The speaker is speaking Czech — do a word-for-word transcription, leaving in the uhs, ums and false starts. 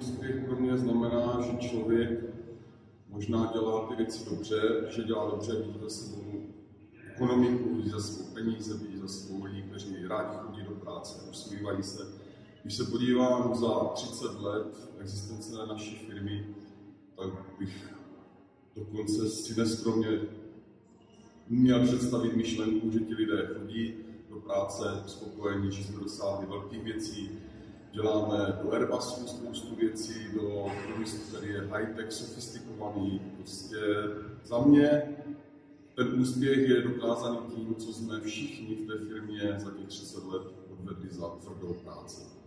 úspěch pro mě znamená, že člověk možná dělá ty věci dobře, že dělá dobře, vidí za sebou ekonomiku, vidí za sebou peníze, vidí za sebou lidi, kteří rádi chodí do práce, usmívají se. Když se podívám za třicet let existence naší firmy, tak bych dokonce si neskromně měl představit myšlenku, že ti lidé chodí do práce spokojení, že jsme dosáhli velkých věcí. Děláme do Airbusu spoustu věcí, do průmyslu, který je high-tech, sofistikovaný. Prostě za mě ten úspěch je dokázaný tím, co jsme všichni v té firmě za těch třicet let odvedli za tvrdou práci.